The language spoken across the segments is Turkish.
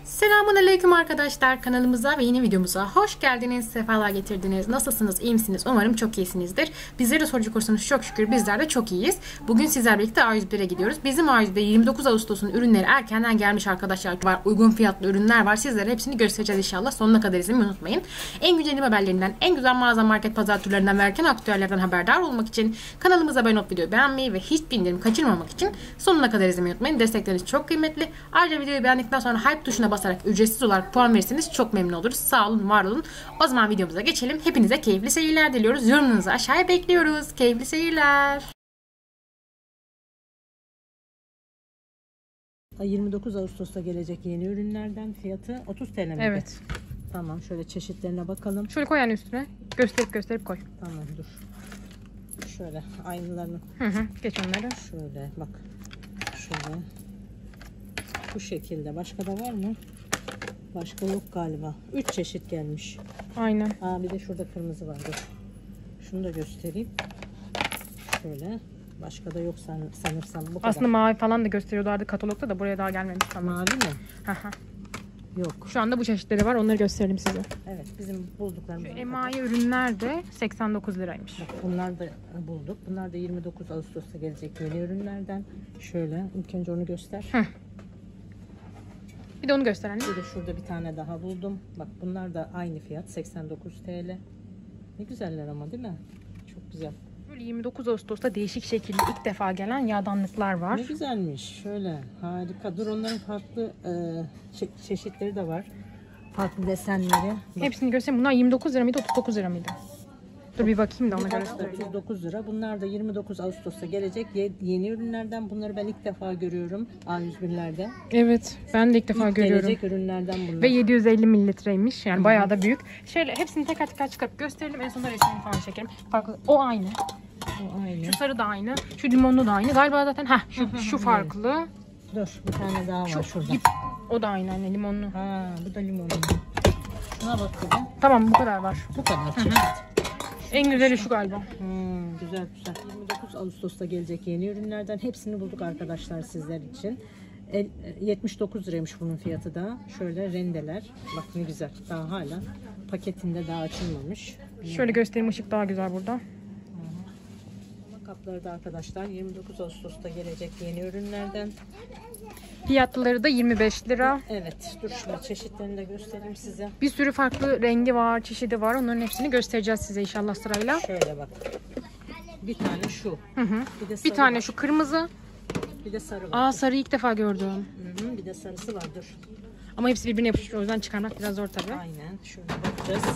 Selamünaleyküm arkadaşlar, kanalımıza ve yeni videomuza hoş geldiniz, sefalar getirdiniz. Nasılsınız, iyi misiniz? Umarım çok iyisinizdir. Bizleri de soracak olursanız çok şükür bizler de çok iyiyiz. Bugün sizlerle birlikte A101'e gidiyoruz. Bizim A101'de 29 Ağustos'un ürünleri erkenden gelmiş arkadaşlar var. Uygun fiyatlı ürünler var. Sizlere hepsini göstereceğiz inşallah. Sonuna kadar izlemeyi unutmayın. En güncel haberlerinden, en güzel mağaza, market, pazar turlarından ve erken aktüellerden haberdar olmak için kanalımıza abone olup videoyu beğenmeyi ve hiçbir indirim kaçırmamak için sonuna kadar izlemeyi unutmayın. Destekleriniz çok kıymetli. Ayrıca videoyu beğendikten sonra hype tuşuna basarak ücretsiz olarak puan verirseniz çok memnun oluruz. Sağ olun, var olun. O zaman videomuza geçelim. Hepinize keyifli seyirler diliyoruz. Yorumlarınızı aşağıya bekliyoruz. Keyifli seyirler. 29 Ağustos'ta gelecek yeni ürünlerden fiyatı 30 TL mi? Evet. Tamam, şöyle çeşitlerine bakalım. Şöyle koy yani üstüne. Gösterip koy. Tamam, dur. Şöyle aynılarını. Geç onları. Şöyle bak. Şöyle. Bu şekilde. Başka da var mı? Başka yok galiba. 3 çeşit gelmiş. Aynen. Bir de şurada kırmızı var. Dur. Şunu da göstereyim. Şöyle. Başka da yok sanırsam. Bu kadar. Aslında mavi falan da gösteriyorlardı katalogda da buraya daha gelmemiş. Tamam. Mavi mi? Yok. Şu anda bu çeşitleri var. Onları gösterelim size. Evet, bizim bulduklarımız. Emayi ürünler de 89 liraymış. Bak, bunlar da bulduk. Bunlar da 29 Ağustos'ta gelecek yeni ürünlerden. Şöyle ilk önce onu göster. Bir de onu göster anne. Bir de şurada bir tane daha buldum. Bak, bunlar da aynı fiyat, 89 TL. Ne güzeller ama, değil mi? Çok güzel. Böyle 29 Ağustos'ta değişik şekilde ilk defa gelen yağdanlıklar var. Ne güzelmiş. Şöyle harika. Dur, onların farklı çeşitleri de var. Farklı desenleri. Bak. Hepsini göstereyim. Bunlar 29 lira mıydı, 39 lira mıydı? Dur bir bakayım da ona göre. 39 lira. Bunlar da 29 Ağustos'ta gelecek yeni ürünlerden. Bunları ben ilk defa görüyorum A101'lerde. Evet, ben de ilk defa görüyorum. Gelecek ürünlerden bunlar. Ve 750 mililitreymiş. Yani bayağı da büyük. Şöyle hepsini teker teker çıkarıp gösterelim. En sonunda resmini falan çekelim. Farklı. O aynı. O aynı. Şu sarı da aynı. Şu limonlu da aynı. Galiba zaten şu farklı. Dur, bir tane daha var şurada. O da aynı anne, limonlu. Bu da limonlu. Şuna bak bir de. Tamam, bu kadar var. Bu kadar çeşit. En güzeli şu galiba. Güzel. 29 Ağustos'ta gelecek yeni ürünlerden hepsini bulduk arkadaşlar sizler için. 79 liraymış bunun fiyatı da. Şöyle rendeler. Bak ne güzel. Daha hala paketinde daha açılmamış. Şöyle göstereyim, ışık daha güzel burada. Kapları da arkadaşlar 29 Ağustos'ta gelecek yeni ürünlerden. Fiyatları da 25 lira. Evet. Dur, şöyle çeşitlerini de göstereyim size. Bir sürü farklı rengi var, çeşidi var. Onların hepsini göstereceğiz size inşallah sırayla. Şöyle bak. Bir tane şu. Bir tane şu kırmızı. Bir de sarı var. Sarıyı ilk defa gördüm. Bir de sarısı var. Dur. Ama hepsi birbirine yapışmış. O yüzden çıkarmak biraz zor tabii. Aynen. Şöyle bakacağız.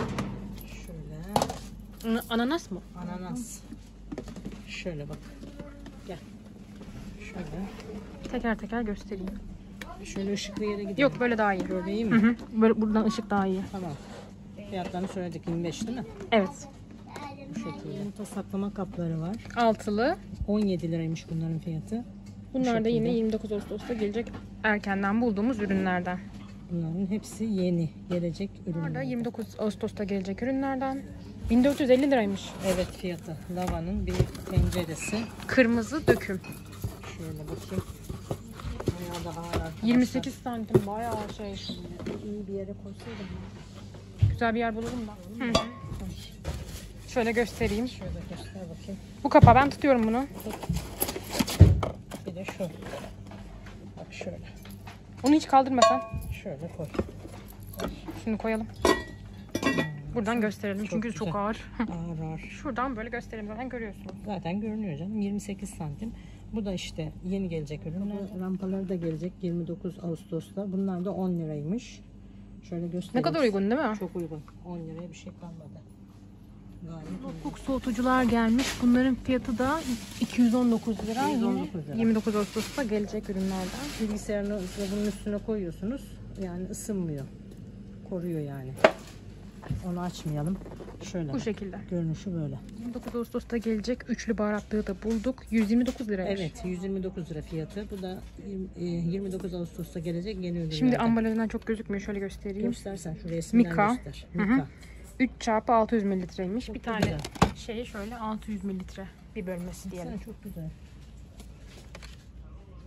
Şöyle. Ananas mı? Ananas. Şöyle bak. Gel. Şöyle. Teker teker göstereyim. Şöyle ışıklı yere gidelim. Yok, böyle daha iyi. Böyle iyi mi? Böyle buradan ışık daha iyi. Tamam. Fiyatlarını söyledik, 25 değil mi? Evet. Bu şekilde. Yumurta saklama kapları var. Altılı. 17 liraymış bunların fiyatı. Bunlar da yine 29 Ağustos'ta gelecek erkenden bulduğumuz ürünlerden. Bunların hepsi yeni gelecek ürünler. Bunlar da 29 Ağustos'ta gelecek ürünlerden. 1450 liraymış. Evet, fiyatı. Lavanın bir tenceresi. Kırmızı döküm. Şöyle bakayım. Bayağı da ağır arkadaşlar. 28 santim, bayağı şey. İyi bir yere koysaydım. Güzel bir yer bulalım da. Şöyle göstereyim. Şöyle göster bakayım. Bu kapağı ben tutuyorum bunu. Bir de şu. Bak şöyle. Onu hiç kaldırma sen. Şöyle koy. Şunu koyalım. Buradan gösterelim çünkü güzel. çok ağır. Ağır. Şuradan böyle gösterelim, zaten görüyorsunuz. Zaten görünüyor canım. 28 santim. Bu da işte yeni gelecek ürünler. Rampaları da gelecek 29 Ağustos'ta. Bunlar da 10 liraymış. Şöyle göstereyim. Ne kadar uygun değil mi? Çok uygun. 10 liraya bir şey kalmadı. Gayet Soğuk soğutucular gelmiş. Bunların fiyatı da 219 lira. 219 lira. 29 Ağustos'ta gelecek ürünlerden. bilgisayarınızı bunun üstüne koyuyorsunuz. Yani ısınmıyor. Koruyor yani. Onu açmayalım. Şöyle. Bu şekilde. Görünüşü böyle. 29 Ağustos'ta gelecek üçlü baharatlığı da bulduk. 129 liraymış. Evet, 129 lira fiyatı. Bu da 29 Ağustos'ta gelecek yeni ürünlerden. Şimdi ambalajından çok gözükmüyor. Şöyle göstereyim. Göstersen şu resimden Mika. göster. Mika. 3 çarpı 600 mililitreymiş. Bir tane güzel. şeyi şöyle 600 mililitre bir bölmesi diyelim. Çok güzel.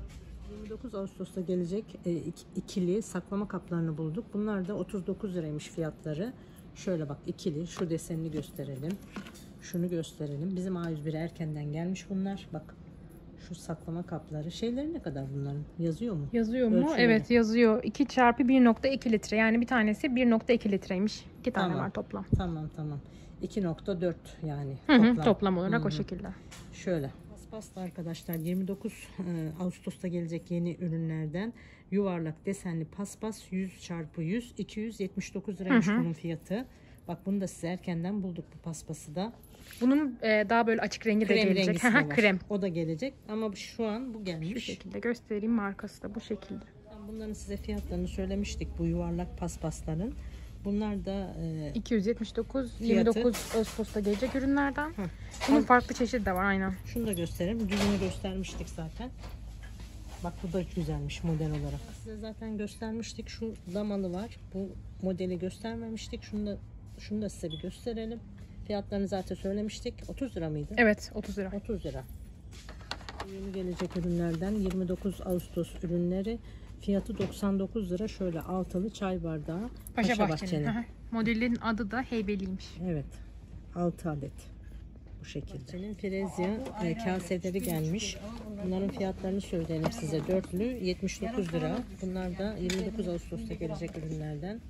29 Ağustos'ta gelecek ikili saklama kaplarını bulduk. Bunlar da 39 liraymış fiyatları. Şöyle bak, ikili şu desenini gösterelim. Şunu gösterelim. Bizim A101'e erkenden gelmiş bunlar. Bak şu saklama kapları. Şeyleri ne kadar bunların? Yazıyor mu? Yazıyor mu? Ölçüleri. Evet yazıyor. 2 çarpı 1.2 litre. Yani bir tanesi 1.2 litreymiş. 2 tane Tamam. var toplam. Tamam. 2.4 yani. Toplam olarak o şekilde. Şöyle. Paspaslı arkadaşlar, 29 Ağustos'ta gelecek yeni ürünlerden yuvarlak desenli paspas 100 çarpı 100 279 liraymış bunun fiyatı. Bak bunu da size erkenden bulduk, bu paspası da. Bunun daha böyle açık rengi de gelecek. Rengisi de var. Krem. O da gelecek ama şu an bu gelmiş. Şu şekilde göstereyim, markası da bu şekilde. Bunların size fiyatlarını söylemiştik, bu yuvarlak paspasların. Bunlar da 279, fiyatı. 29 Ağustos'ta gelecek ürünlerden. Bunun farklı çeşidi de var aynen. Şunu da göstereyim. Düzünü göstermiştik zaten. Bak bu da güzelmiş model olarak. Size zaten göstermiştik. Şu damalı var. Bu modeli göstermemiştik. Şunu da size bir gösterelim. Fiyatlarını zaten söylemiştik. 30 lira mıydı? Evet, 30 lira. 30 lira. Yeni gelecek ürünlerden 29 Ağustos ürünleri. Fiyatı 99 lira. Şöyle altılı çay bardağı. Paşa Bahçe'nin. Modelin adı da Heybeliymiş. Evet. 6 adet. Bu şekilde. Bahçenin Prezya kaseleri gelmiş. Bunların fiyatlarını söyleyelim size. Dörtlü 79 lira. Bunlar da 29 Ağustos'ta gelecek ürünlerden.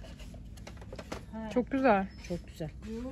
Çok güzel. Çok güzel.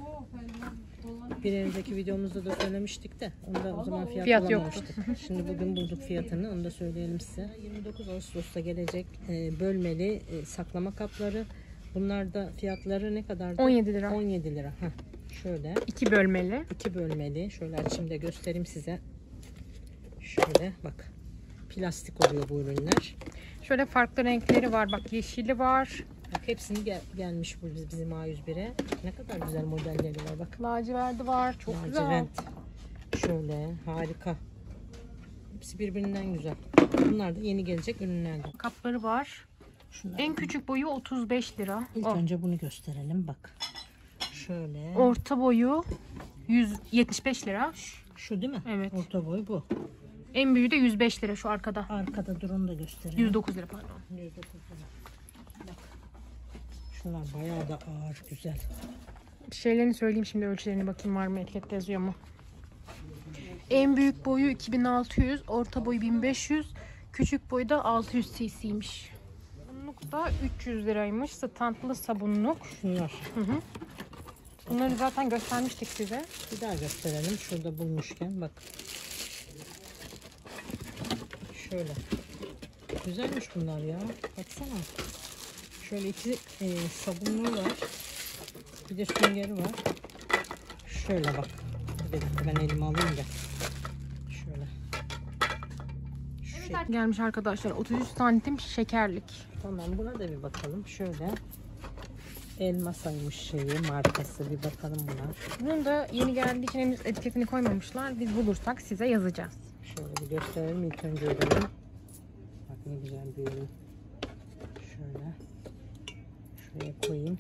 Bir önceki videomuzda da söylemiştik de onda o zaman Fiyat bulamamıştık. Şimdi bugün bulduk fiyatını, onu da söyleyelim size. 29 Ağustos'ta gelecek bölmeli saklama kapları. Bunlar da fiyatları ne kadardı? 17 lira. 17 lira. Şöyle. 2 bölmeli. 2 bölmeli. Şöyle açayım da göstereyim size. Şöyle bak. Plastik oluyor bu ürünler. Şöyle farklı renkleri var. Bak yeşili var. Bak hepsini gelmiş bu bizim A101'e. Ne kadar güzel modelleri var bak. Laciverdi var. Çok Lacivert. Şöyle harika. Hepsi birbirinden güzel. Bunlar da yeni gelecek ürünlerden. Kapları var. Şunlar. En küçük boyu 35 lira. İlk önce bunu gösterelim bak. Şöyle. Orta boyu 175 lira. Şu değil mi? Evet. Orta boy bu. En büyüğü de 105 lira şu arkada. Arkada durun da gösterelim. 109 lira pardon. 109 lira. Bak. Şunlar bayağı da ağır, güzel. Şeylerini söyleyeyim şimdi, ölçülerini bakayım var mı, etikette yazıyor mu? En büyük boyu 2600, orta boyu 1500, küçük boyu da 600 cc'ymiş. Bunluk da 300 liraymış. Standlı sabunluk. Şunlar. Bunları zaten göstermiştik size. Bir daha gösterelim. Şurada bulmuşken bak. Şöyle. Güzelmiş bunlar ya. Baksana. Şöyle iki sabunluğu var. Bir de süngeri var. Şöyle bak. Bir dakika ben elime alayım da. Şöyle. Evet, gelmiş arkadaşlar. 33 santim şekerlik. Tamam, buna da bir bakalım. Şöyle. Elmasaymış şeyi, markası. Bir bakalım buna. Bunun da yeni geldiği için henüz etiketini koymamışlar. Biz bulursak size yazacağız. Şöyle bir gösterelim ilk önce ürünü. Bak ne güzel bir ürün. Şöyle. Şuraya koyayım.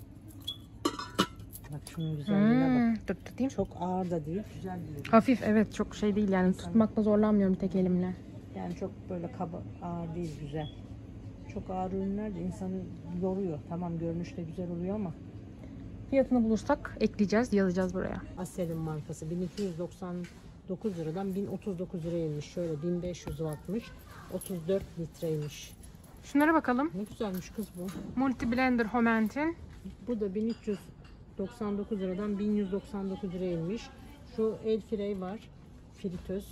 Bak şunun güzelliğine bak. Dur tutayım. Çok ağır da değil, güzel bir ürün. Hafif, evet, çok şey değil yani, tutmakta zorlanmıyorum tek elimle. Yani çok böyle kaba, ağır değil, güzel. Çok ağır ürünler de insanı yoruyor. Tamam, görünüşte güzel oluyor ama. Fiyatını bulursak ekleyeceğiz, yazacağız buraya. Asel'in markası 1299 liradan 1039 liraya inmiş. Şöyle 1500 wattmış. 34 litreymiş. Şunlara bakalım. Ne güzelmiş kız bu. Multi Blender Homent'in. Bu da 1399 liradan 1199 liraya inmiş. Şu el frey var. Fritöz.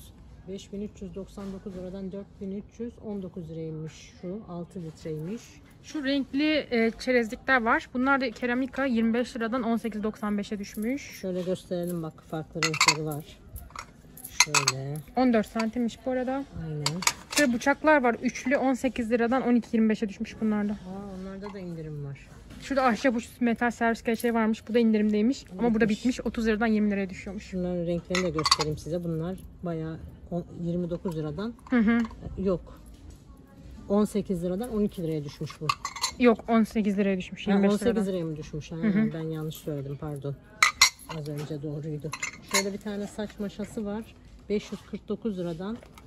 5399 liradan 4319 liraya inmiş. Şu 6 litreymiş. Şu renkli çerezlikler var. Bunlar da keramika, 25 liradan 18.95'e düşmüş. Şöyle gösterelim bak, farklı renkleri var. Şöyle. 14 santimmiş bu arada. Aynen. Şöyle bıçaklar var. Üçlü 18 liradan 12.25'e düşmüş bunlarda. Onlarda da indirim var. Şurada ahşap uç metal servis kaşeği varmış. Bu da indirimdeymiş. Ama burada bitmiş. 30 liradan 20 liraya düşüyormuş. Şunların renklerini de göstereyim size. Bunlar bayağı 29 liradan. Yok. 18 liradan 12 liraya düşmüş bu. Yok, 18 liraya düşmüş. 25 18 liradan. liraya mı düşmüş? Ben yanlış söyledim, pardon. Az önce doğruydu. Şöyle bir tane saç maşası var. 549 liradan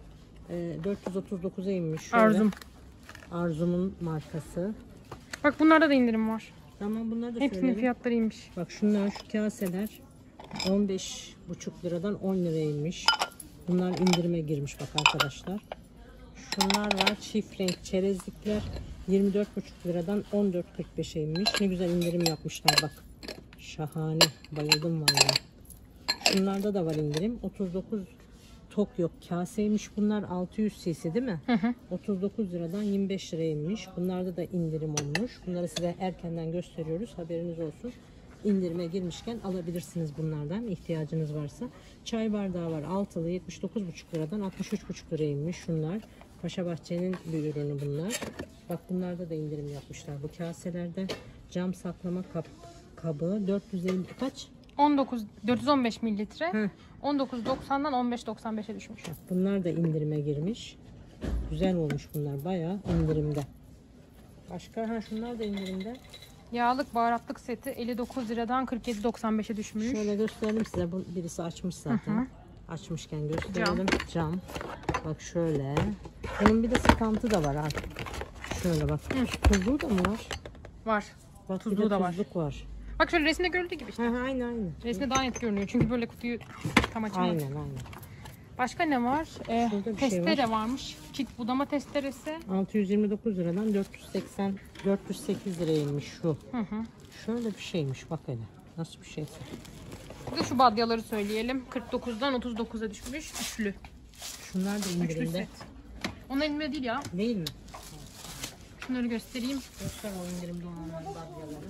439'a inmiş. Şöyle. Arzum. Arzum'un markası. Bak bunlarda da indirim var. Tamam, bunları da Hepsinin söyleyelim. fiyatları iyiymiş. Bak şunlar, şu kaseler 15,5 liradan 10 liraya inmiş. Bunlar indirime girmiş bak arkadaşlar. Şunlar var, çift renk çerezlikler 24,5 liradan 14,45'e inmiş. Ne güzel indirim yapmışlar bak. Şahane, bayıldım vallahi. Şunlarda da var indirim. 39 tok yok kaseymiş. Bunlar 600 cc değil mi? 39 liradan 25 liraya inmiş. Bunlarda da indirim olmuş. Bunları size erkenden gösteriyoruz. Haberiniz olsun. İndirime girmişken alabilirsiniz bunlardan ihtiyacınız varsa. Çay bardağı var. Altılı 79,5 liradan 63,5 liraya inmiş. Şunlar Paşa Bahçe'nin bir ürünü bunlar. Bak bunlarda da indirim yapmışlar. Bu kaselerde cam saklama kabı 450 kaç? 415 mililitre. 19.90'dan 15.95'e düşmüş. Bak bunlar da indirime girmiş. Güzel olmuş bunlar. Bayağı indirimde. Başka şunlar da indirimde. Yağlık baharatlık seti 59 liradan 47.95'e düşmüş. Şöyle gösterelim size. Birisi açmış zaten. Açmışken gösterelim. Cam. Bak şöyle. Bunun bir de sıkıntı da var artık. Şöyle bak. Tuzluğu da mı var? Var. Bak, Tuzluğu da var. Tuzluk var. Bak şöyle resimde görüldüğü gibi işte. Aynen. Resimde daha net görünüyor. Çünkü böyle kutuyu tam açmadı. Aynen. Başka ne var? Şurada bir şey Testere varmış. Çift budama testeresi. 629 liradan 408 liraya inmiş şu. Şöyle bir şeymiş bak hele. Nasıl bir şeyse. Bir de şu badyaları söyleyelim. 49'dan 39'a düşmüş. Üçlü. Şunlar da Üçlü indirimde. set. Onlar indirme değil ya. Değil mi? Şunları göstereyim. Göster o indirimde olanları, badyaları.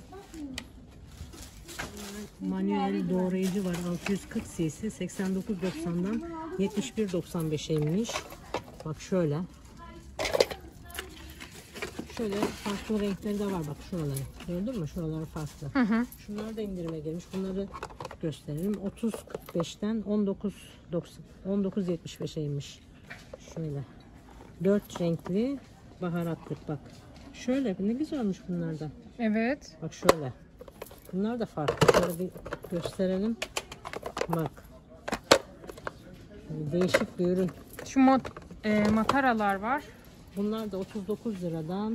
Manuel doğrayıcı var 640 cc 89.90'dan 71.95'e inmiş. Bak şöyle. Şöyle farklı renkleri de var bak şuraları. Gördün mü? Şuraları farklı. Şunlar da indirime girmiş. Bunları gösterelim. 30.45'ten 19.75'e inmiş. Şöyle. 4 renkli baharatlık bak. Şöyle ne güzelmiş bunlar da. Evet. Bak şöyle. Bunlar da farklı. Şöyle bir gösterelim. Bak. Değişik bir ürün. Şu mataralar var. Bunlar da 39 liradan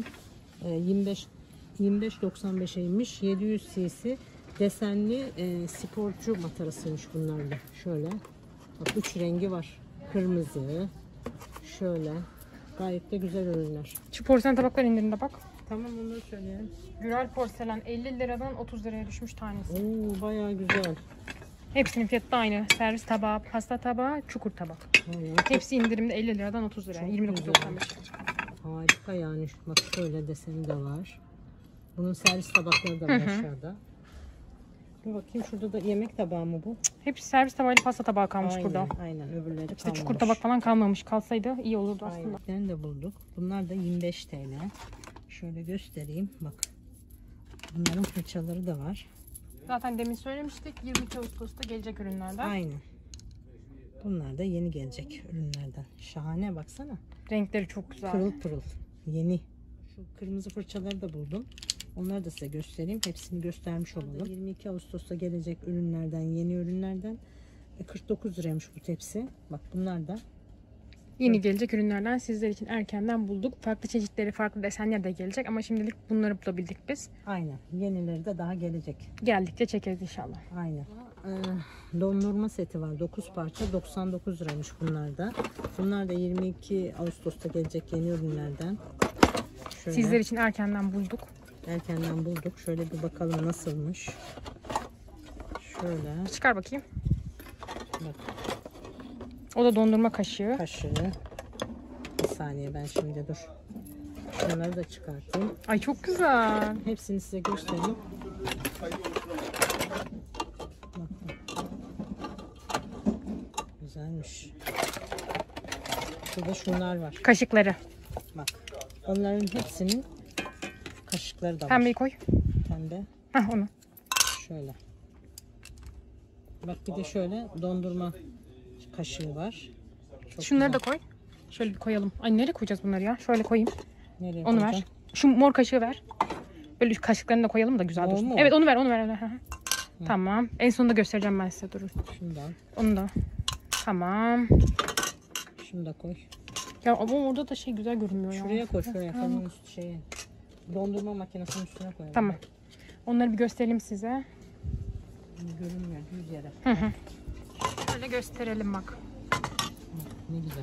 25.95'e inmiş. 700 cc desenli sporcu matarasıymış bunlar da. Şöyle. Bak 3 rengi var. Kırmızı. Şöyle. Gayet de güzel ürünler. Şu porselen tabaklar indirimde bak. Tamam onları söyleyelim. Gürel porselen 50 liradan 30 liraya düşmüş tanesi. Oo, bayağı güzel. Hepsinin fiyatı da aynı. Servis tabağı, pasta tabağı, çukur tabak. Hepsi indirimde 50 liradan 30 liraya. 29.95. Harika yani. Bak şöyle deseni de var. Bunun servis tabakları da var aşağıda. Dur bakayım şurada da yemek tabağı mı bu? Hepsi servis tabağıyla pasta tabağı kalmış Aynen, burada. aynen öbürleri İşte kalmamış. çukur tabak falan kalmamış. Kalsaydı iyi olurdu aslında. Aynen de bulduk. Bunlar da 25 TL. Şöyle göstereyim. Bak. Bunların fırçaları da var. Zaten demin söylemiştik. 22 Ağustos'ta gelecek ürünlerden. Aynen. Bunlar da yeni gelecek ürünlerden. Şahane baksana. Renkleri çok güzel. Pırıl pırıl. Yeni. Şu kırmızı fırçaları da buldum. Onları da size göstereyim. Hepsini göstermiş olalım. 22 Ağustos'ta gelecek ürünlerden, yeni ürünlerden 49 liraymış bu tepsi. Bak bunlar da Yeni gelecek ürünlerden sizler için erkenden bulduk. Farklı çeşitleri, farklı desenler de gelecek ama şimdilik bunları bulabildik biz. aynen. Yenileri de daha gelecek. Geldikçe çekeriz inşallah. Aynen. Dondurma seti var. 9 parça 99 liraymış bunlar da. Bunlar da 22 Ağustos'ta gelecek yeni ürünlerden. Şöyle Sizler için erkenden bulduk. erkenden bulduk. Şöyle bir bakalım nasılmış. Şöyle Çıkar bakayım. bak. O da dondurma kaşığı. Kaşığı. Bir saniye ben şimdi dur. Şunları da çıkartayım. Ay çok güzel. Hepsini size göstereyim. Bak. Güzelmiş. Şurada şunlar var. Kaşıkları. Bak. Onların hepsinin kaşıkları da var. Pembeyi koy. Pembe. Hah onu. Şöyle. Bak bir de şöyle dondurma kaşığı var. Çok Şunları da güzel. koy. Şöyle bir koyalım. Ay nereye koyacağız bunları ya? Şöyle koyayım. Nereye Onu ver. koyacağım? Şu mor kaşığı ver. Böyle kaşıklarını da koyalım da güzel O dursun. mu? Evet onu ver, onu ver. Onu ver. Hı hı. Tamam. En sonunda göstereceğim ben size, durun. Şundan. Onu da. Tamam. Şunu da koy. Ya ama orada da şey güzel görünmüyor ya. Şuraya koy, şuraya. Fırının üstü şeye. Dondurma makinesinin üstüne koy. Tamam. Onları bir gösterelim size. Görünmüyor düz yere. Şöyle gösterelim bak. Ne güzel.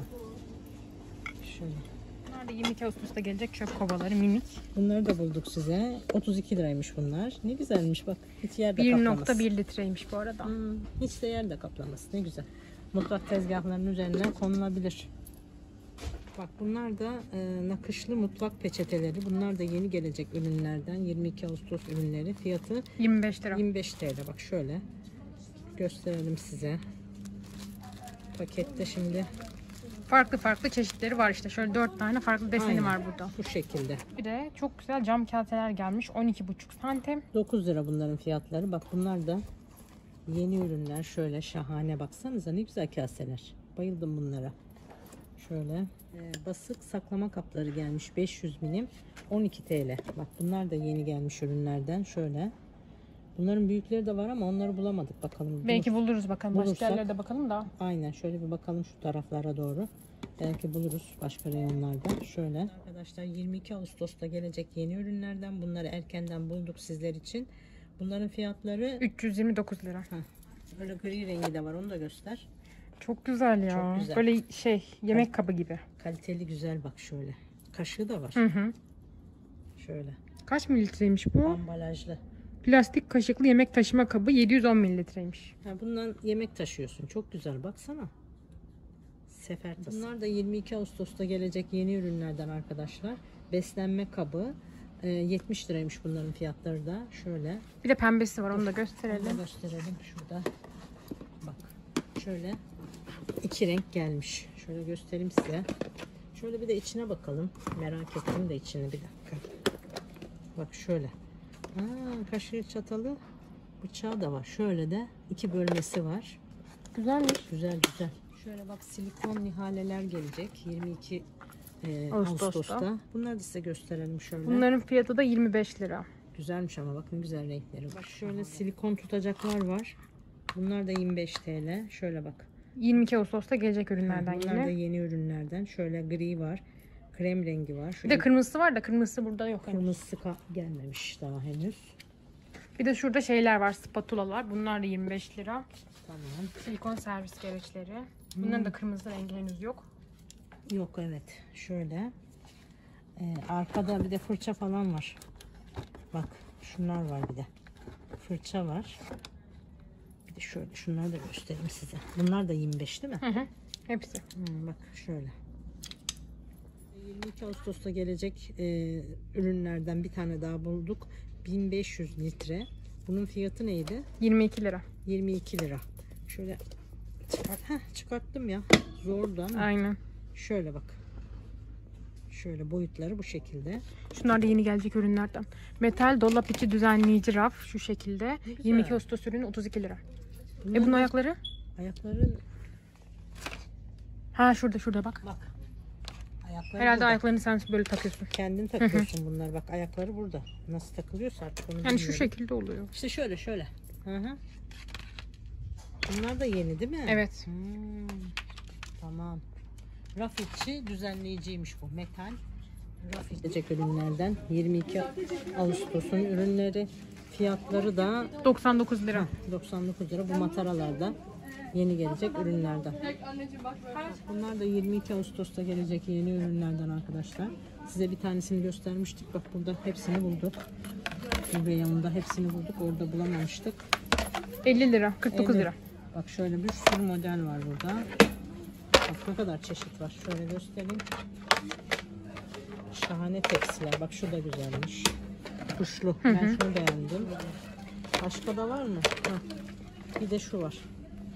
Şöyle. Bunlar da 22 Ağustos'ta gelecek çöp kovaları minik. Bunları da bulduk size. 32 liraymış bunlar. Ne güzelmiş bak. Hiç yerde kaplamaz. 1.1 litreymiş bu arada. Hiç de yerde kaplamaz. Ne güzel. Mutfak tezgahlarının üzerine konulabilir. Bak bunlar da nakışlı mutfak peçeteleri. Bunlar da yeni gelecek ürünlerden. 22 Ağustos ürünleri. Fiyatı 25 lira. 25 TL. Bak şöyle gösterelim size. Pakette şimdi Farklı çeşitleri var işte. Şöyle 4 tane farklı deseni Aynen. var burada. bu şekilde. Bir de çok güzel cam kaseler gelmiş. 12,5 santim. 9 lira bunların fiyatları. Bak bunlar da yeni ürünler. Şöyle şahane, baksanıza ne güzel kaseler. Bayıldım bunlara. Şöyle basık saklama kapları gelmiş. 500 milim 12 TL. Bak bunlar da yeni gelmiş ürünlerden. Şöyle. Bunların büyükleri de var ama onları bulamadık. Bakalım. Belki buluruz bakalım. Bulursak- Başka yerlerde bakalım da. Aynen, şöyle bir bakalım şu taraflara doğru. Belki buluruz başka reyonlarda. Şöyle. Arkadaşlar 22 Ağustos'ta gelecek yeni ürünlerden, bunları erkenden bulduk sizler için. Bunların fiyatları 329 lira. böyle gri rengi de var, onu da göster. Çok güzel ya. Çok güzel. Böyle yemek kabı gibi. Kaliteli, güzel, bak şöyle. Kaşığı da var. Şöyle. Kaç mililitreymiş bu? Ambalajlı. Plastik kaşıklı yemek taşıma kabı 710 mililitreymiş. Bundan yemek taşıyorsun. Çok güzel, baksana. Sefer tası. Bunlar da 22 Ağustos'ta gelecek yeni ürünlerden arkadaşlar. Beslenme kabı. 70 liraymış bunların fiyatları da. Şöyle. Bir de pembesi var, onu da Onu da gösterelim. gösterelim şurada. Bak. Şöyle 2 renk gelmiş. Şöyle göstereyim size. Şöyle bir de içine bakalım. Merak ettim de içini, bir dakika. Bak şöyle. Kaşığı, çatalı, bıçağı da var. Şöyle de 2 bölmesi var. Güzelmiş. Güzel. Şöyle bak, silikon nihaleler gelecek 22 Ağustos'ta. Bunları da size gösterelim şöyle. Bunların fiyatı da 25 lira. Güzelmiş ama bakın güzel renkleri. Bak şöyle silikon tutacaklar var. Bunlar da 25 TL. Şöyle bak. 22 Ağustos'ta gelecek ürünlerden Bunlar da yine. yeni ürünlerden. Şöyle gri var. Krem rengi var. Bir de kırmızısı var da kırmızısı burada yok henüz. kırmızısı gelmemiş daha henüz. Bir de şurada şeyler var, spatulalar. Bunlar da 25 lira. Tamam. Silikon servis gereçleri. Bunların da kırmızı rengi henüz yok. Yok, evet. Şöyle. Arkada bir de fırça falan var. Bak şunlar var bir de. Fırça var. Bir de şöyle şunları da göstereyim size. Bunlar da 25 değil mi? Hepsi. Bak şöyle. 22 Ağustos'ta gelecek ürünlerden bir tane daha bulduk. 1500 litre. Bunun fiyatı neydi? 22 lira. 22 lira. Şöyle çıkarttım ya. Zordu ama. Aynen. Şöyle bak. Şöyle boyutları bu şekilde. Şunlar da yeni gelecek ürünlerden. Metal dolap içi düzenleyici raf şu şekilde. güzel. 22 Ağustos ürünü 32 lira. Bunlar Bunun da- ayakları? Ayakları Şurada bak. bak. Ayakları Herhalde burada. ayaklarını sen böyle takıyorsun. Kendin takıyorsun bunlar. Bak ayakları burada. Nasıl takılıyorsa artık onu Yani şu bilmiyorum. şekilde oluyor. İşte şöyle. Hı. Bunlar da yeni değil mi? Evet. Tamam. Raf içi düzenleyiciymiş bu. Metal. Raf içi ürünlerden 22 Ağustos'un ürünleri. Fiyatları da 99 lira. 99 lira. Bu mataralarda yeni gelecek ürünlerden. Bunlar da 22 Ağustos'ta gelecek yeni ürünlerden arkadaşlar. Size bir tanesini göstermiştik. Bak burada hepsini bulduk. Bu reyonda hepsini bulduk. Orada bulamamıştık. 50 lira. 49 lira. Bak şöyle bir sürü model var burada. Bak ne kadar çeşit var. Şöyle göstereyim. Şahane tepsiler. Bak şu da güzelmiş. Kuşlu. Ben şunu beğendim. Başka da var mı? Bir de şu var.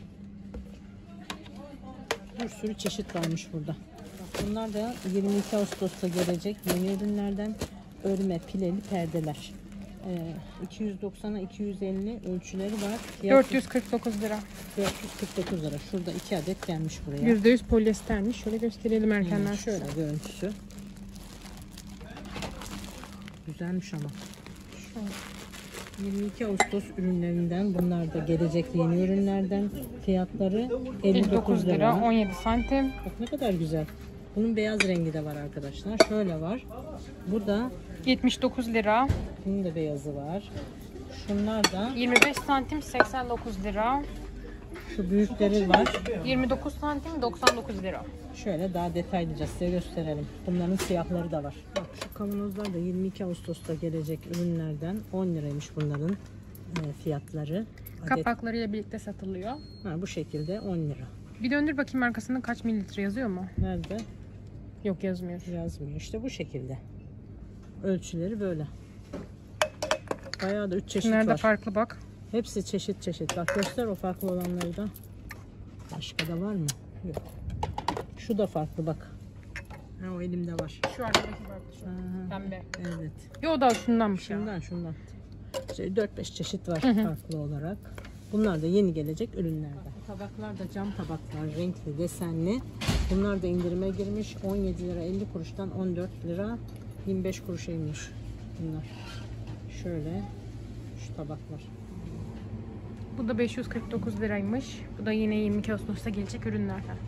Bir sürü çeşit varmış burada. Bak bunlar da 22 Ağustos'ta gelecek yeni ürünlerden örme pileli perdeler. 290'a 250 ölçüleri var. Fiyatı 449 lira. 449 lira. Şurada 2 adet gelmiş buraya. %100 polyestermiş. Şöyle gösterelim erkenden. Şöyle görüntüsü. Güzelmiş ama. 22 Ağustos ürünlerinden, bunlar da gelecek yeni ürünlerden. Fiyatları 59 59 lira. 17 santim. Bak ne kadar güzel. Bunun beyaz rengi de var arkadaşlar. Şöyle var. Bu da 79 lira. bunun da beyazı var. Şunlar da 25 santim 89 lira. şu büyükleri var. 29 santim 99 lira. Şöyle daha detaylıca size gösterelim. Bunların siyahları da var. Bak şu kavanozlar da 22 Ağustos'ta gelecek ürünlerden 10 liraymış bunların fiyatları. Kapaklarıyla birlikte satılıyor. Bu şekilde 10 lira. Bir döndür bakayım arkasında kaç mililitre yazıyor mu? Nerede? Yok, yazmıyor. Yazmıyor. İşte bu şekilde. Ölçüleri böyle. Bayağı da 3 çeşit Bunlar da var. farklı bak. Hepsi çeşit çeşit. Bak göster o farklı olanları da. Başka da var mı? Yok. Şu da farklı bak. O elimde var. Şu arkadaki farklı şu. Aha, Pembe. evet. Yo, da şundanmış ya. Şundan. 4-5 çeşit var farklı olarak. Bunlar da yeni gelecek ürünlerden. Bu tabaklar da cam tabaklar, renkli, desenli. Bunlar da indirime girmiş. 17 lira 50 kuruştan 14 lira 25 kuruşa inmiş bunlar. Şöyle şu tabaklar. Bu da 549 liraymış. Bu da yine 22 Ağustos'ta gelecek ürünlerden.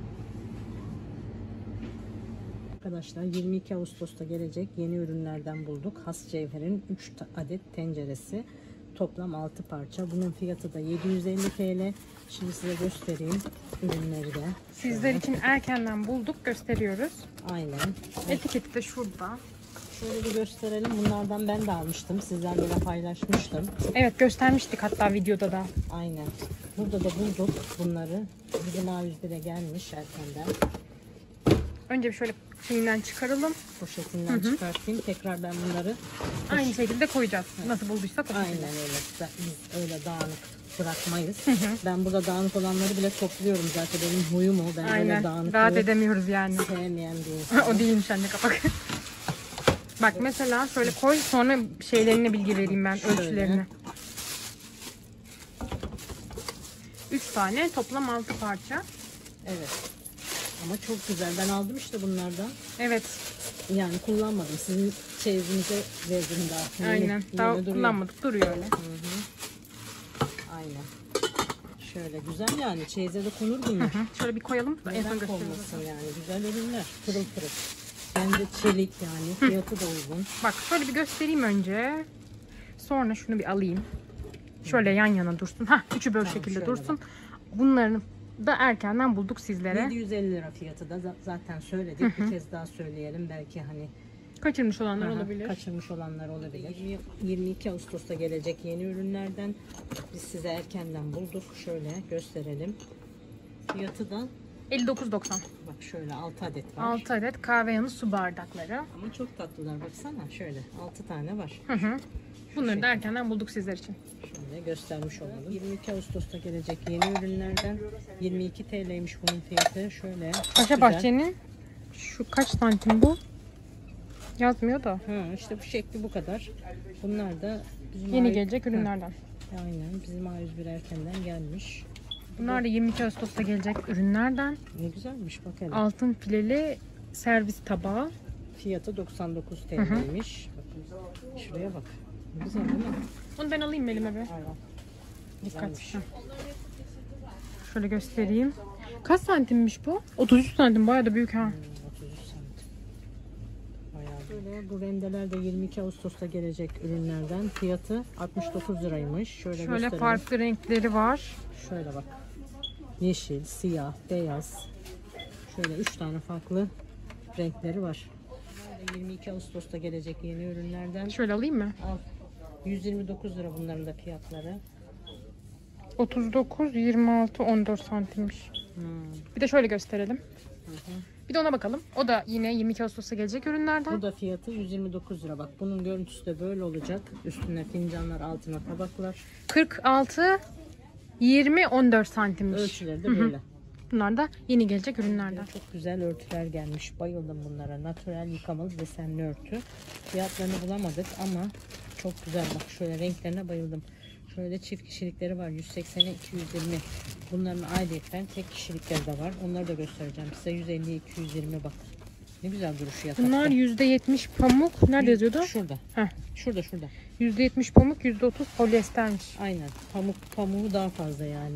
Arkadaşlar 22 Ağustos'ta gelecek yeni ürünlerden bulduk. Has Cevher'in 3 adet tenceresi. Toplam 6 parça. Bunun fiyatı da 750 TL. Şimdi size göstereyim ürünleri de. Sizler için erkenden bulduk, gösteriyoruz. Aynen. Etiketi de şurada. Şöyle bir gösterelim. Bunlardan ben de almıştım. Sizlerle de paylaşmıştım. Evet, göstermiştik hatta videoda da. Aynen. Burada da bulduk bunları. Bizim A101'e gelmiş erkenden. Önce bir şöyle şeyinden çıkaralım. Poşetinden çıkartayım. Tekrar ben bunları Aynı şekilde koyacağız. Nasıl bulduysak o şekilde. aynen öyle. Biz öyle dağınık bırakmayız. Ben burada dağınık olanları bile topluyorum zaten. Benim huyum o. Ben öyle Aynen. dağınıklığı Rahat edemiyoruz yani. sevmeyen bir insanım. O değilmiş anne, kapak. Bak mesela şöyle koy, sonra şeylerine bilgi vereyim ben, Şöyle. ölçülerini. 3 tane, toplam 6 parça. Evet. Ama çok güzel. Ben aldım işte bunlardan. Evet, Yani kullanmadım. Sizin çeyizinize verdim daha. aynen. Yeni Daha duruyor. kullanmadık, duruyor öyle. Aynen. Şöyle güzel yani. Çeyize de konur bunlar. Şöyle bir koyalım. En son Neden gösteririz. konmasın yani. Güzel ürünler. Pırıl pırıl. Bence çelik yani. Fiyatı da uygun. Bak şöyle bir göstereyim önce. Sonra şunu bir alayım. Şöyle yan yana dursun. Üçü böyle şekilde şöyle dursun. Bunların da erkenden bulduk sizlere. 750 lira fiyatı da zaten söyledik. Bir kez daha söyleyelim. Belki hani Kaçırmış olanlar olabilir. kaçırmış olanlar olabilir. 22 Ağustos'ta gelecek yeni ürünlerden biz size erkenden bulduk. Şöyle gösterelim. Fiyatı da 59.90. bak şöyle 6 adet var. 6 adet kahve yanı su bardakları. Ama çok tatlılar baksana. Şöyle 6 tane var. Bunları da erkenden bulduk sizler için. Şöyle göstermiş olalım. 22 Ağustos'ta gelecek yeni ürünlerden 22 TL'ymiş bunun fiyatı. Şöyle. çok Paşa güzel. Bahçe'nin şu kaç santim bu? Yazmıyor da. İşte bu şekli bu kadar. Bunlar da bizim Yeni gelecek ürünlerden. Aynen bizim A101 erkenden gelmiş. Bunlar da 22 Ağustos'ta gelecek ürünlerden. Ne güzelmiş bak hele. Altın fileli servis tabağı. Fiyatı 99 TL'ymiş. Bakın şuraya bak. Ne güzel değil mi? Onu ben alayım elime bir. Aynen. Dikkat. Güzelmiş. Şöyle göstereyim. Kaç santimmiş bu? 33 santim, bayağı da büyük ha. 33 santim. Bayağı böyle bu rendeler de 22 Ağustos'ta gelecek ürünlerden. Fiyatı 69 liraymış. Şöyle Şöyle gösterelim. farklı renkleri var. Şöyle bak. Yeşil, siyah, beyaz. Şöyle 3 tane farklı renkleri var. 22 Ağustos'ta gelecek yeni ürünlerden. Şöyle alayım mı? Al. 129 lira bunların da fiyatları. 39, 26, 14 santimmiş. Bir de şöyle gösterelim. Bir de ona bakalım. O da yine 22 Ağustos'ta gelecek ürünlerden. Bu da fiyatı 129 lira. Bak bunun görüntüsü de böyle olacak. Üstüne fincanlar, altına tabaklar. 46, 20, 14 santimmiş. Ölçüleri de böyle. Bunlar da yeni gelecek ürünlerden. Çok güzel örtüler gelmiş. Bayıldım bunlara. Natural yıkamalı desenli örtü. Fiyatlarını bulamadık ama çok güzel. Bak şöyle renklerine bayıldım. Şöyle çift kişilikleri var. 180'e 220. Bunların ayrıyeten tek kişilikleri de var. Onları da göstereceğim size. 150'ye 220 bak. Ne güzel duruşu yatakta. Bunlar %70 pamuk. Nerede yazıyordu? Şurada. Heh. Şurada. %70 pamuk, %30 polyestermiş. Aynen. Pamuğu daha fazla yani.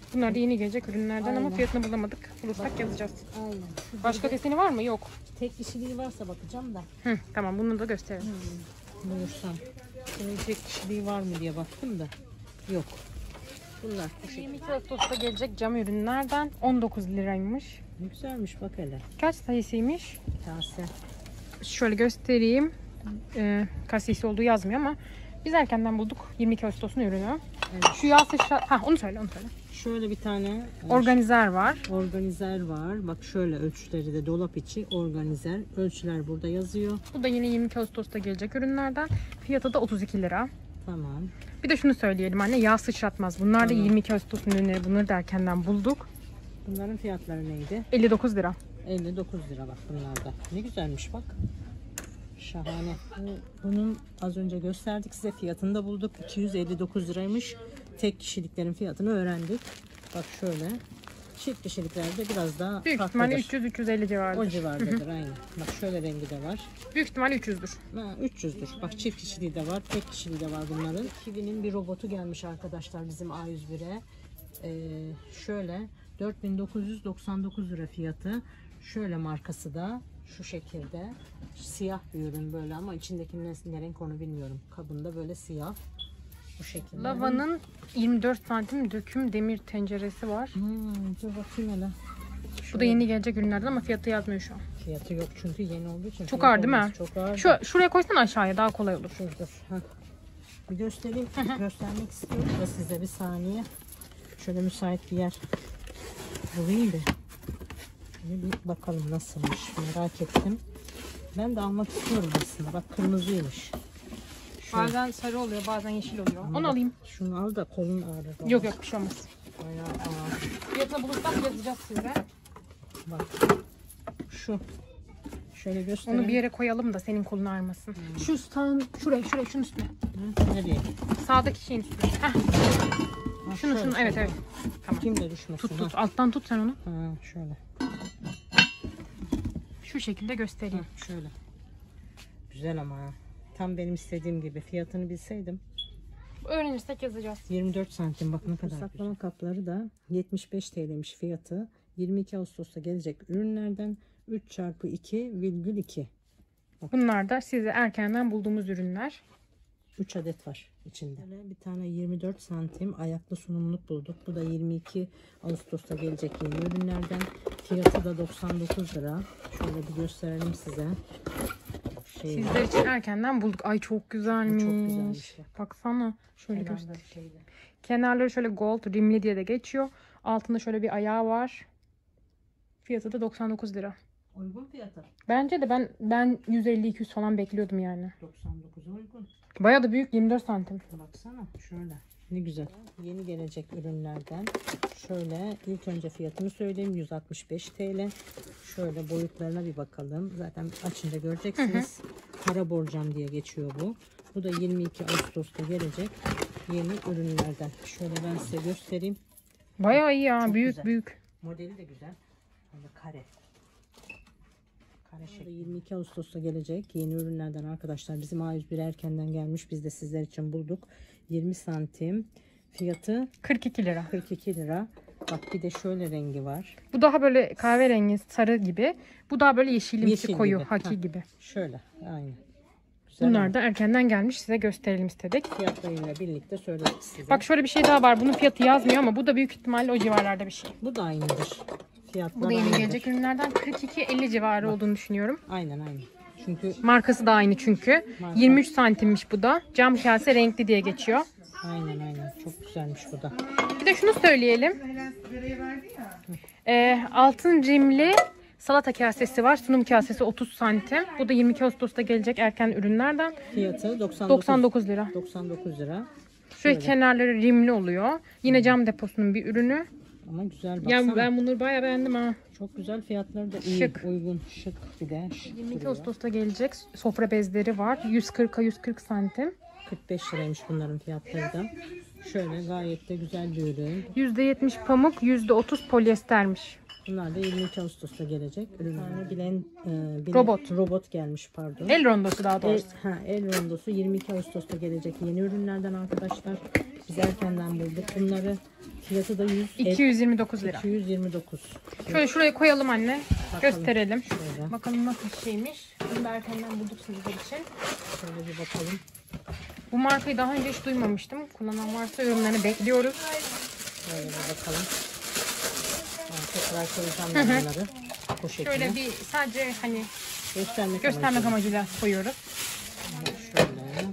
Bunlar da yeni gelecek ürünlerden ama Aynen. fiyatını bulamadık. Bulursak yazacağız. Aynen. Başka deseni var mı? Yok. Tek kişiliği varsa bakacağım da. Hı, tamam bunu da gösterelim. Bulursam. Şimdi tek kişiliği var mı diye baktım da. Yok. Bunlar bu şekilde. 22 Ağustos'ta gelecek cam ürünlerden 19 liraymış. Ne güzelmiş bak hele. Kaç sayısıymış? Kase. Şöyle göstereyim. Kaç sayısı olduğu yazmıyor ama biz erkenden bulduk 22 Ağustos'un ürünü. Evet. Şu yağ sıçra... Ha onu söyle. Şöyle bir tane Organizer var. organizer var. Bak şöyle ölçüleri de dolap içi organizer. Ölçüler burada yazıyor. Bu da yine 22 Ağustos'ta gelecek ürünlerden. Fiyatı da 32 lira. Tamam. Bir de şunu söyleyelim anne, yağ sıçratmaz. Bunlar da Tamam. 22 Ağustos'un ürünleri. Bunları da erkenden bulduk. Bunların fiyatları neydi? 59 lira. 59 lira bak bunlarda. Ne güzelmiş bak. Şahane. Bunun az önce gösterdik size, fiyatını da bulduk. 259 liraymış. Tek kişiliklerin fiyatını öğrendik. Bak şöyle. Çift kişiliklerde biraz daha Büyük farklıdır. ihtimalle 300-350 civarıdır. O civardadır aynı. Bak şöyle rengi de var. Büyük ihtimalle 300'dür. Ha, 300'dür. Bak çift kişiliği de var, tek kişiliği de var bunların. Kiwi'nin bir robotu gelmiş arkadaşlar bizim A101'e. Şöyle 4999 lira fiyatı. Şöyle markası da şu şekilde. Siyah bir ürün böyle ama içindeki ne renk onu bilmiyorum. Kabında böyle siyah. Bu şekilde. Lava'nın 24 santim döküm demir tenceresi var. Dur bakayım hele. Bu da yeni gelecek ürünlerden ama fiyatı yazmıyor şu an. Fiyatı yok çünkü yeni olduğu için. Çok fiyat ağır değil mi? olmaz. Çok ağır. Şuraya koysana aşağıya, daha kolay olur. Dur. Heh. Bir göstereyim. Göstermek istiyorum da size bir saniye. Şöyle müsait bir yer bulayım da. Şöyle bir bakalım nasılmış. Merak ettim. Ben de almak istiyorum aslında. Bak kırmızıymış. Bazen sarı oluyor, bazen yeşil oluyor. Onu alayım. Şunu al da kolun ağrır. Yok bir şey olmaz. Bayağı ağır. Fiyatını bulursak yazacağız size. Bak. Şu. Şöyle göstereyim. Onu bir yere koyalım da senin kolun ağrımasın. Şu sağın, şuraya, şunun üstüne. Hı, nereye? Sağdaki şeyin üstüne. Heh. Ha, Şunu, şöyle, evet şöyle. evet. Tamam. Kim de düşmesin. Tut. Alttan tut sen onu. Ha, şöyle. Şu şekilde göstereyim. Ha, şöyle. Güzel ama ha. Tam benim istediğim gibi. Fiyatını bilseydim. Öğrenirsek yazacağız. 24 santim bak ne kadar. Saklama kapları da 75 TL'miş fiyatı. 22 Ağustos'ta gelecek ürünlerden 3x2,2. Bunlar da size erkenden bulduğumuz ürünler. 3 adet var içinde. Böyle bir tane 24 santim ayaklı sunumluk bulduk. Bu da 22 Ağustos'ta gelecek yeni ürünlerden. Fiyatı da 99 lira. Şöyle bir gösterelim size. Sizler için erkenden bulduk. Ay çok güzelmiş. Çok güzelmiş. Baksana. Şöyle Kenarda göster. bir şeydi. Kenarları şöyle gold rimli diye de geçiyor. Altında şöyle bir ayağı var. Fiyatı da 99 lira. Uygun fiyatı. Bence de ben 150-200 falan bekliyordum yani. 99 uygun. Bayağı da büyük, 24 santim. Baksana şöyle. Ne güzel. Yeni gelecek ürünlerden. Şöyle ilk önce fiyatını söyleyeyim. 165 TL. Şöyle boyutlarına bir bakalım. Zaten açınca göreceksiniz. Kara borcam diye geçiyor bu. Bu da 22 Ağustos'ta gelecek yeni ürünlerden. Şöyle ben size göstereyim. Bayağı iyi ya. Çok Büyük güzel. büyük. Modeli de güzel. Böyle kare. Kare şekli. 22 Ağustos'ta gelecek yeni ürünlerden arkadaşlar. Bizim A101 erkenden gelmiş. Biz de sizler için bulduk. 20 santim. Fiyatı 42 lira. 42 lira. Bak bir de şöyle rengi var. Bu daha böyle kahverengi, sarı gibi. Bu daha böyle yeşilimsi, Yeşil koyu, gibi. haki Ha. gibi. Şöyle. Aynı. Güzel Bunlar ama da erkenden gelmiş. Size gösterelim istedik. fiyatlarıyla birlikte söyledik size. Bak şöyle bir şey daha var. Bunun fiyatı yazmıyor ama bu da büyük ihtimalle o civarlarda bir şey. Bu da aynıdır. Fiyatlar Bu da yeni aynıdır. gelecek ürünlerden 42-50 civarı olduğunu düşünüyorum. Aynen. Çünkü Markası da aynı çünkü. Marka. 23 santimmiş bu da. Cam kase renkli diye geçiyor. aynen. Çok güzelmiş bu da. Bir de şunu söyleyelim. Altın rimli salata kasesi var. Sunum kasesi 30 santim. Bu da 22 Ağustos'ta gelecek erken ürünlerden. Fiyatı 99 lira. 99 lira. Şöyle kenarları rimli oluyor. Yine cam deposunun bir ürünü. Ama güzel baksana. Ya ben bunları bayağı beğendim ha. Çok güzel, fiyatları da iyi. Şık. Uygun, şık bir de. Şık 22 duruyor. Ağustos'ta gelecek sofra bezleri var. 140'a 140 santim. 45 liraymış bunların fiyatları da. Şöyle gayet de güzel bir ürün. %70 pamuk, %30 polyestermiş. Bunlar da 22 Ağustos'ta gelecek. Ürünlerine Robot gelmiş pardon. El rondosu daha doğrusu. El rondosu 22 Ağustos'ta gelecek yeni ürünlerden arkadaşlar. Biz erkenden bulduk. Bunları fiyatı da 229 lira. 229. Şöyle şuraya koyalım anne. Bakalım. Gösterelim. Şöyle. Bakalım nasıl bir şeymiş. Bunu da erkenden bulduk sizler için. Şöyle bir bakalım. Bu markayı daha önce hiç duymamıştım. Kullanan varsa yorumlarını bekliyoruz. Şöyle bir bakalım. Tekrar koyacağım ben bunları. Bu şekilde. Şöyle bir sadece hani göstermek amacıyla koyuyoruz. Şöyle.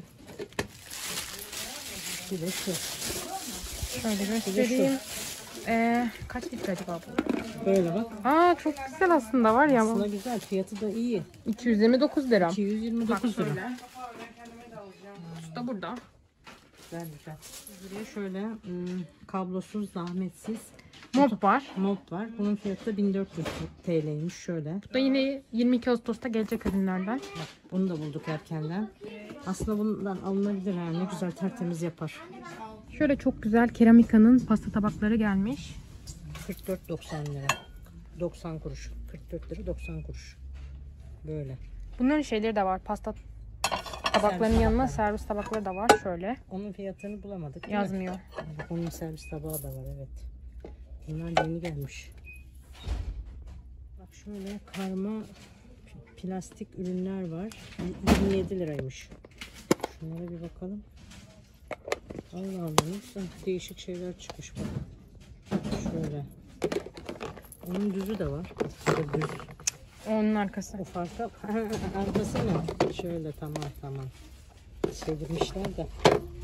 Bir de şu. Şöyle göstereyim. Kaç litre acaba bu? Böyle bak. Aa çok güzel aslında var ya. Aslında güzel. Fiyatı da iyi. 229 lira. 229 lira. Kutusu da burada. Güzel güzel. Buraya şöyle kablosuz, zahmetsiz Mop var. mop var. Bunun fiyatı da 1400 TL'ymiş şöyle. Bu da yine 22 Ağustos'ta gelecek ürünlerden. Bak, bunu da bulduk erkenden. Aslında bundan alınabilir yani. Ne güzel tertemiz yapar. Şöyle çok güzel Keramika'nın pasta tabakları gelmiş. 44.90 lira. 90 kuruş. 44 lira 90 kuruş. Böyle. Bunların şeyleri de var. Pasta tabaklarının Servis yanına tabakları. servis tabakları da var. Şöyle. Onun fiyatını bulamadık. Değil mi? Yazmıyor. Onun servis tabağı da var evet. Bunlar yeni gelmiş. Bak şöyle karma plastik ürünler var. 27 liraymış. Şunlara bir bakalım. Allah Allah. Değişik şeyler çıkmış bak. Şöyle. Onun düzü de var. Düz. Onun arkası. O farklı. Arkası ne? Şöyle tamam. Çevirmişler de.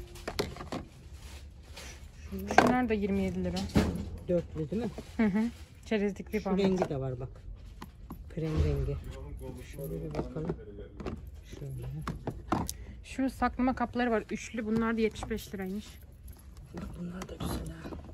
Şunlar da 27 lira. Dörtlü değil mi? Hı hı. Çerezlikli Şu falan. rengi de var bak. Krem rengi. Şöyle bir bakalım. Şöyle. Şu saklama kapları var. Üçlü. Bunlar da 75 liraymış. Bunlar da güzel.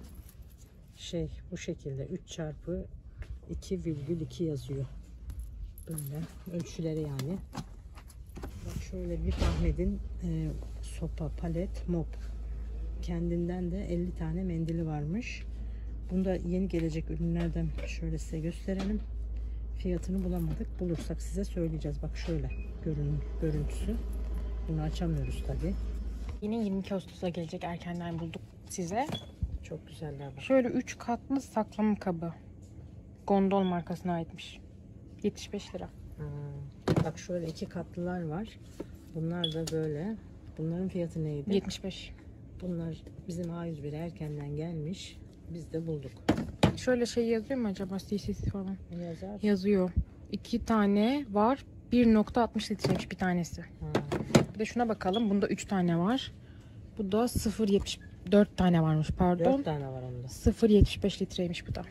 Bu şekilde 3 çarpı 2,2 yazıyor. Böyle ölçüleri yani. Bak şöyle bir Ahmet'in sopa, palet, mop. Kendinden de 50 tane mendili varmış. Bunda yeni gelecek ürünlerden şöyle size gösterelim. Fiyatını bulamadık. Bulursak size söyleyeceğiz. Bak şöyle görüntüsü. Bunu açamıyoruz tabi. Yine 22 Ağustos'a gelecek erkenden bulduk size. Çok güzeller bak. Şöyle 3 katlı saklama kabı. Gondol markasına aitmiş. 75 lira. Bak şöyle 2 katlılar var. Bunlar da böyle. Bunların fiyatı neydi? 75. Bunlar bizim A101'e erkenden gelmiş. Biz de bulduk. Şöyle şey yazıyor mu acaba? CCC falan. Ne yazar? Yazıyor. 2 tane var. 1.60 litreymiş bir tanesi. Bir de şuna bakalım. Bunda 3 tane var. Bu da 0.74 tane varmış pardon. 4 tane var onda. 0.75 litreymiş bu da.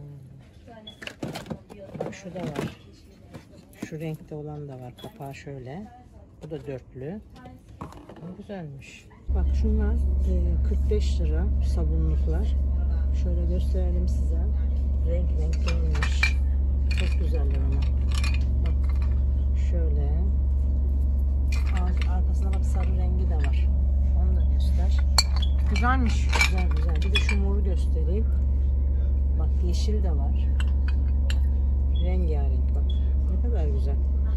Bak şu da var. Şu renkte olan da var. Kapağı şöyle. Bu da dörtlü. Bu güzelmiş. Bak şunlar 45 lira sabunluklar. Şöyle gösterelim size. Renk değilmiş. Çok güzeller ama. Bak şöyle. Arkasına bak sarı rengi de var. Onu da göster. Güzelmiş. Güzel. Bir de şu moru göstereyim. Bak yeşil de var. Rengarenk bak. Ne kadar güzel.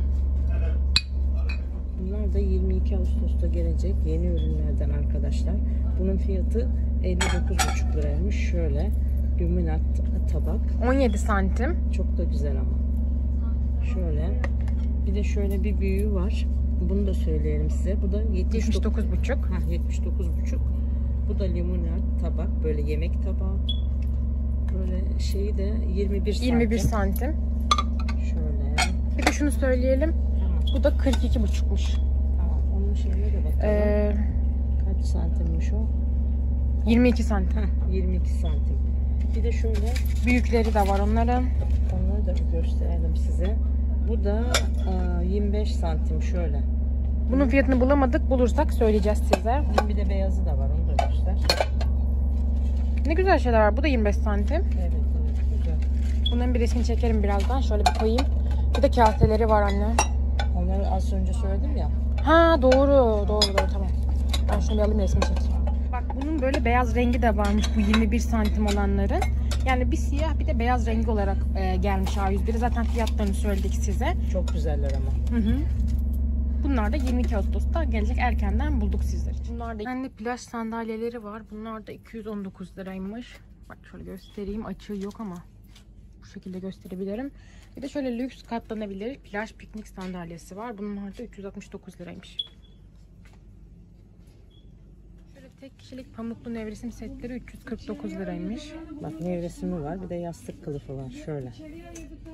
Bunlar da 22 Ağustos'ta gelecek yeni ürünlerden arkadaşlar. Bunun fiyatı 59,5 liraymış. Şöyle luminat tabak. 17 santim. Çok da güzel ama. Şöyle. Bir de şöyle bir büyüğü var. Bunu da söyleyelim size. Bu da 79,5. 79,5. Bu da luminat tabak. Böyle yemek tabağı. Böyle şeyi de 21 santim. 21 santim. Şöyle. Bir de şunu söyleyelim. Tamam. Bu da 42,5'muş. Tamam. Onun şeyine de bakalım. Kaç santimmiş o? 22 santim. 22 santim. Bir de şöyle Büyükleri de var onların. onları da bir gösterelim size. Bu da 25 santim şöyle. Bunun fiyatını bulamadık. Bulursak söyleyeceğiz size. Bunun bir de beyazı da var. Onu da göster. Ne güzel şeyler var. Bu da 25 santim. Evet güzel. Bunların bir resmini çekerim birazdan. Şöyle bir koyayım. Bir de kaseleri var anne. Onları az önce söyledim ya. Ha doğru tamam. Ben şunu bir alayım resmini çekeyim. Bak bunun böyle beyaz rengi de varmış, bu 21 santim olanların. Yani bir siyah bir de beyaz rengi olarak gelmiş A101'e. Zaten fiyatlarını söyledik size. Çok güzeller ama. Hı hı. Bunlar da 22 Ağustos'ta gelecek, erkenden bulduk sizler için. Bunlar da kendi plaj sandalyeleri var. Bunlar da 219 liraymış. Bak şöyle göstereyim. Açığı yok ama bu şekilde gösterebilirim. Bir de şöyle lüks katlanabilir plaj piknik sandalyesi var. Bunlar da 369 liraymış. Şöyle tek kişilik pamuklu nevresim setleri 349 liraymış. Bak nevresimi var, bir de yastık kılıfı var şöyle.